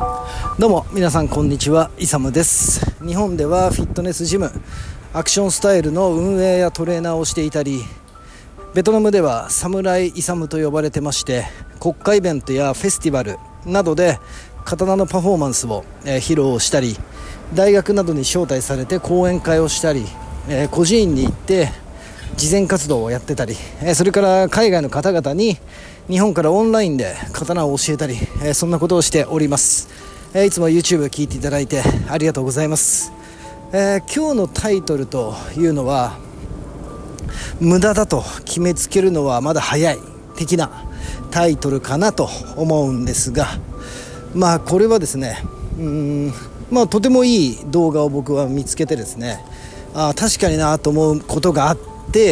どうも皆さんこんにちは、イサムです。日本ではフィットネスジム、アクションスタイルの運営やトレーナーをしていたり、ベトナムではサムライイサムと呼ばれてまして、国家イベントやフェスティバルなどで刀のパフォーマンスを披露したり、大学などに招待されて講演会をしたり、孤児院に行って慈善活動をやってたり、それから海外の方々に日本からオンラインで刀を教えたり、そんなことをしております。いつも YouTube 聞いていただいてありがとうございます。今日のタイトルというのは、無駄だと決めつけるのはまだ早い的なタイトルかなと思うんですが、これはですね、とてもいい動画を僕は見つけてですね、確かになと思うことがあって、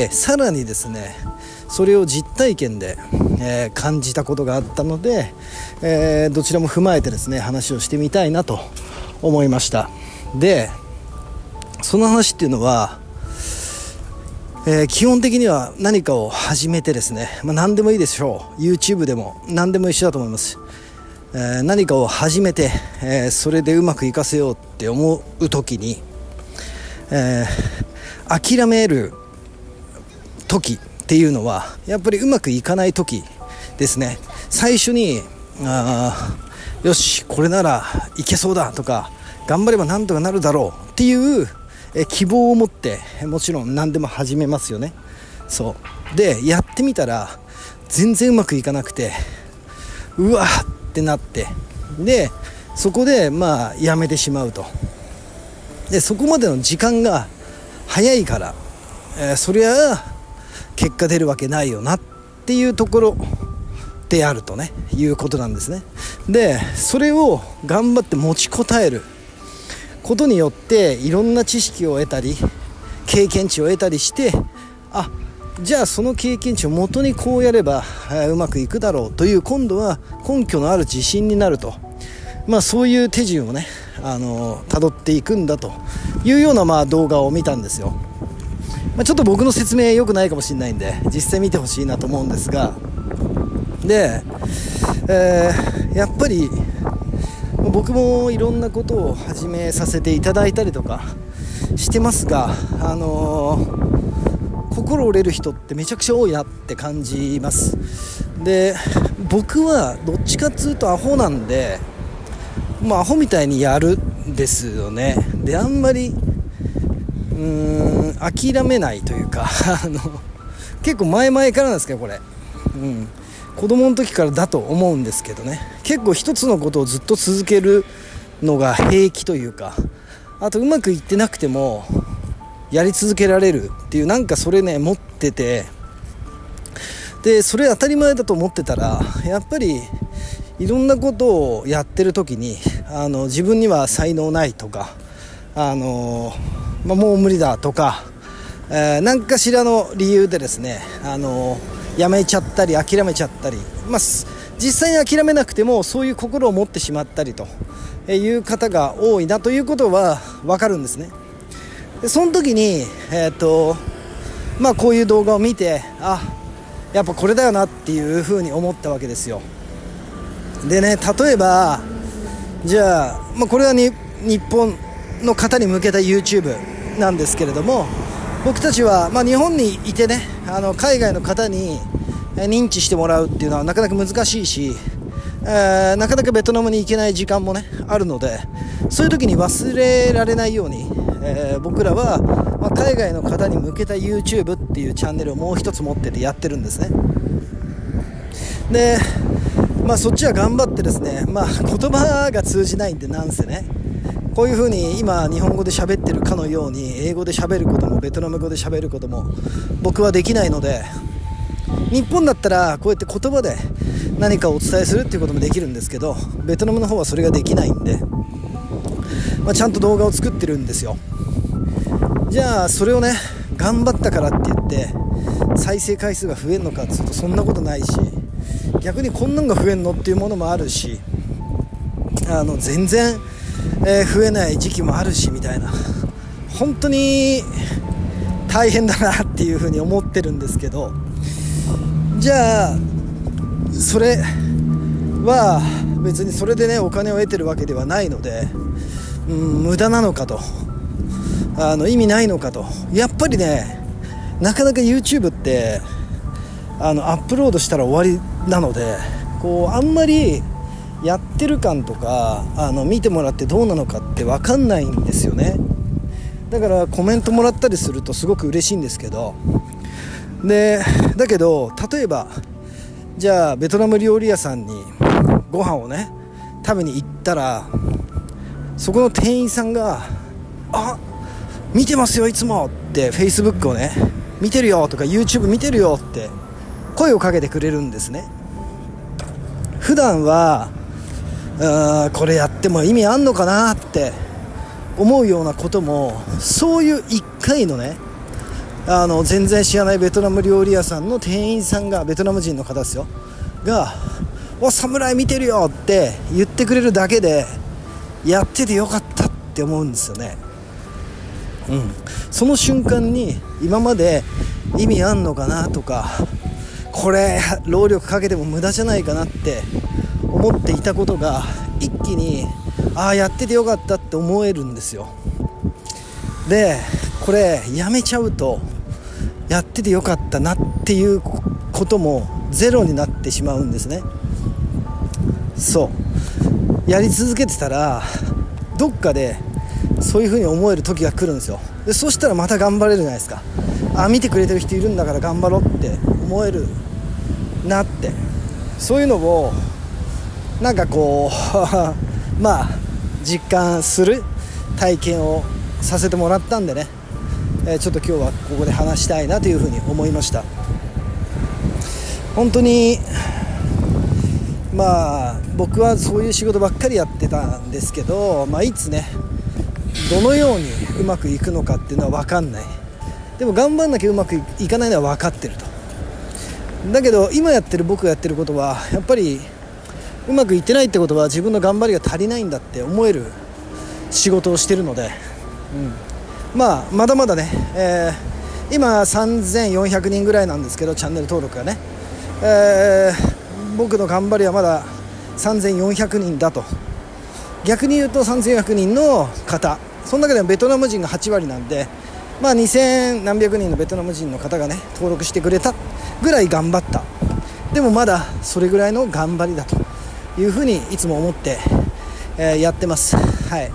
さらにですねそれを実体験で、感じたことがあったので、どちらも踏まえてですね話をしてみたいなと思いました。で、その話っていうのは、基本的には何かを始めてですね、何でもいいでしょう。 YouTube でも何でも一緒だと思います。何かを始めて、それでうまくいかせようって思う時に、諦める時っていうのはやっぱりうまくいかない時ですね。最初によしこれならいけそうだとか、頑張ればなんとかなるだろうっていう希望を持ってもちろん何でも始めますよね。そうでやってみたら全然うまくいかなくて、うわってなって、でそこでやめてしまうと。でそこまでの時間が早いから、そりゃ結果出るわけないよなっていうところであるとねいうことなんですね。でそれを頑張って持ちこたえることによっていろんな知識を得たり経験値を得たりして、じゃあその経験値を元にこうやればうまくいくだろうという、今度は根拠のある自信になると、そういう手順をね辿っていくんだというような動画を見たんですよ。ちょっと僕の説明良くないかもしれないんで実際見てほしいなと思うんですが、で、やっぱり僕もいろんなことを始めさせていただいたりとかしてますが、心折れる人ってめちゃくちゃ多いなって感じます。で僕はどっちかっつうとアホなんで、アホみたいにやるんですよね。であんまり諦めないというか結構前々からなんですけどこれ、子供の時からだと思うんですけどね、結構一つのことをずっと続けるのが平気というか、あとうまくいってなくてもやり続けられるっていう、それね持ってて、でそれ当たり前だと思ってたら、やっぱりいろんなことをやってる時に自分には才能ないとか、もう無理だとか、何かしらの理由でですねやめちゃったり諦めちゃったり、実際に諦めなくてもそういう心を持ってしまったりという方が多いなということは分かるんですね。でその時にこういう動画を見て、やっぱこれだよなっていうふうに思ったわけですよ。でね、例えばじゃあ、これは日本の方に向けた YouTube なんですけれども、僕たちは、日本にいてね海外の方に認知してもらうっていうのはなかなか難しいし、なかなかベトナムに行けない時間もねあるので、そういう時に忘れられないように、僕らは、海外の方に向けた YouTube っていうチャンネルをもう一つ持っててやってるんですね。でそっちは頑張ってですね、言葉が通じないんでなんせね、こういう風に今日本語で喋ってるかのように英語で喋ることもベトナム語で喋ることも僕はできないので、日本だったらこうやって言葉で何かをお伝えするっていうこともできるんですけど、ベトナムの方はそれができないんで、ちゃんと動画を作ってるんですよ。じゃあそれをね頑張ったからって言って再生回数が増えるのかっていうとそんなことないし、逆にこんなんが増えんのっていうものもあるし、全然、増えない時期もあるしみたいな、本当に大変だなっていうふうに思ってるんですけど、じゃあそれは別にそれでねお金を得てるわけではないので、無駄なのかと、意味ないのかと。やっぱりねなかなか YouTube ってアップロードしたら終わりなので、こうあんまりやってる感とか見てもらってどうなのかって分かんないんですよね。だからコメントもらったりするとすごく嬉しいんですけど、だけど例えばじゃあベトナム料理屋さんにご飯をね食べに行ったら、そこの店員さんが見てますよいつもって Facebook をね見てるよとか YouTube 見てるよって声をかけてくれるんですね。普段はこれやっても意味あんのかなって思うようなことも、そういう1回のね全然知らないベトナム料理屋さんの店員さんが、ベトナム人の方ですよが、お侍見てるよって言ってくれるだけでやっててよかったって思うんですよね。その瞬間に今まで意味あんのかなとか、これ労力かけても無駄じゃないかなって思っていたことが一気にやっててよかったって思えるんですよ。でこれやめちゃうとやっててよかったなっていうこともゼロになってしまうんですね。そうやり続けてたらどっかでそういう風に思える時が来るんですよ。でそしたらまた頑張れるじゃないですか。見てくれてる人いるんだから頑張ろうって思えるなって、そういうのをなんかこう実感する体験をさせてもらったんでね、ちょっと今日はここで話したいなというふうに思いました。本当に僕はそういう仕事ばっかりやってたんですけど、いつねどのようにうまくいくのかっていうのは分かんない。でも頑張んなきゃうまくいかないのは分かってると。だけど今僕がやってることはやっぱりうまくいってないってことは自分の頑張りが足りないんだって思える仕事をしてるので、まだまだね、今3400人ぐらいなんですけどチャンネル登録がね、僕の頑張りはまだ3400人だと。逆に言うと3400人の方、その中でもベトナム人が8割なんで、2000何百人のベトナム人の方がね登録してくれたぐらい頑張った。でもまだそれぐらいの頑張りだというふうにいつも思って、やってます。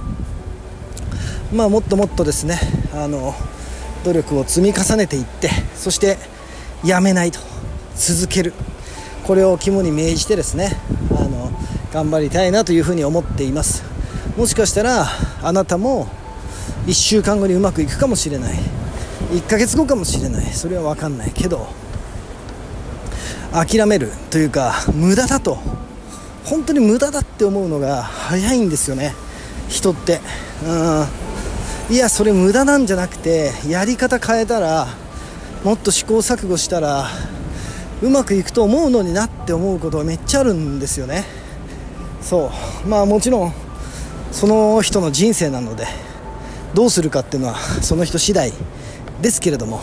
もっともっとですね努力を積み重ねていって、そしてやめないと、続ける、これを肝に銘じてですね頑張りたいなというふうに思っています。もしかしたらあなたも1週間後にうまくいくかもしれない、1ヶ月後かもしれない、それは分かんないけど、諦めるというか無駄だと、本当に無駄だって思うのが早いんですよね、人って。いやそれ無駄なんじゃなくて、やり方変えたら、もっと試行錯誤したらうまくいくと思うのになって思うことがめっちゃあるんですよね。そうもちろんその人の人生なのでどうするかっていうのはその人次第ですけれども、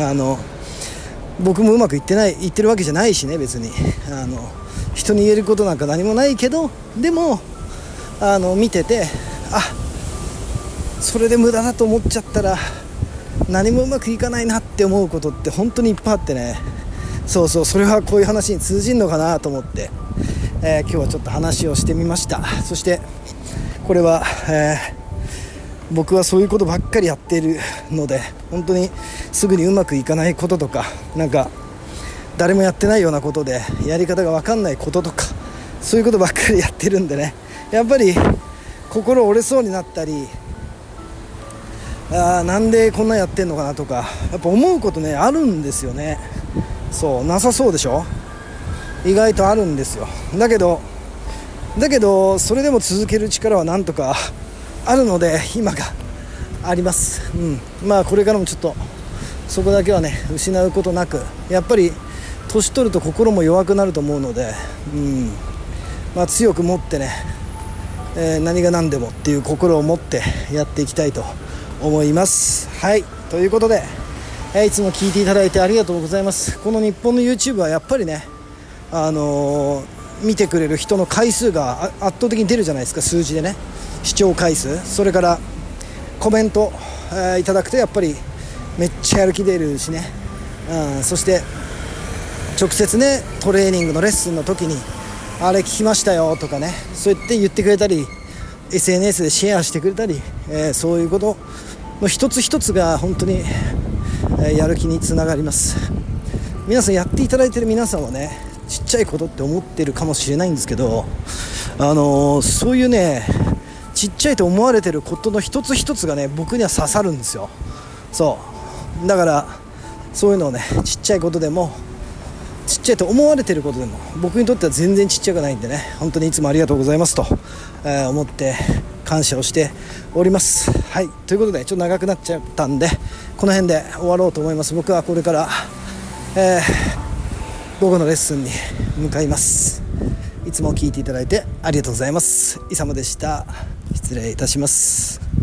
僕もうまくいってるわけじゃないしね、別に人に言えることなんか何もないけど、でも見ててそれで無駄だと思っちゃったら何もうまくいかないなって思うことって本当にいっぱいあってね。それはこういう話に通じるのかなと思って、今日はちょっと話をしてみました。そしてこれは、僕はそういうことばっかりやっているので、本当にすぐにうまくいかないこととか、なんか誰もやってないようなことでやり方が分かんないこととか、そういうことばっかりやってるんでね、やっぱり心折れそうになったり、なんでこんなやってんのかなとかやっぱ思うことねあるんですよね。なさそうでしょ、意外とあるんですよ。だけどそれでも続ける力はなんとかあるので今があります。これからもちょっとそこだけはね失うことなく、やっぱり年取ると心も弱くなると思うので、強く持ってね、何が何でもっていう心を持ってやっていきたいと思います。ということで、いつも聞いていただいてありがとうございます。この日本の YouTube はやっぱりね見てくれる人の回数が圧倒的に出るじゃないですか、数字でね。視聴回数、それからコメント、いただくとやっぱりめっちゃやる気出るしね、そして直接ねトレーニングのレッスンの時にあれ聞きましたよとかね、そうやって言ってくれたり SNS でシェアしてくれたり、そういうことの一つ一つが本当に、やる気につながります。皆さんやっていただいている皆さんはね、ちっちゃいことって思ってるかもしれないんですけど、そういうねちっちゃいと思われてることの一つ一つがね僕には刺さるんですよ。そうだからそういうのをね、ちっちゃいことでもちっちゃいと思われてることでも僕にとっては全然ちっちゃくないんでね、本当にいつもありがとうございますと、思って感謝をしております。はい、ということでちょっと長くなっちゃったんでこの辺で終わろうと思います。僕はこれから、午後のレッスンに向かいます。いつも聞いていただいてありがとうございます。イサムでした。失礼いたします。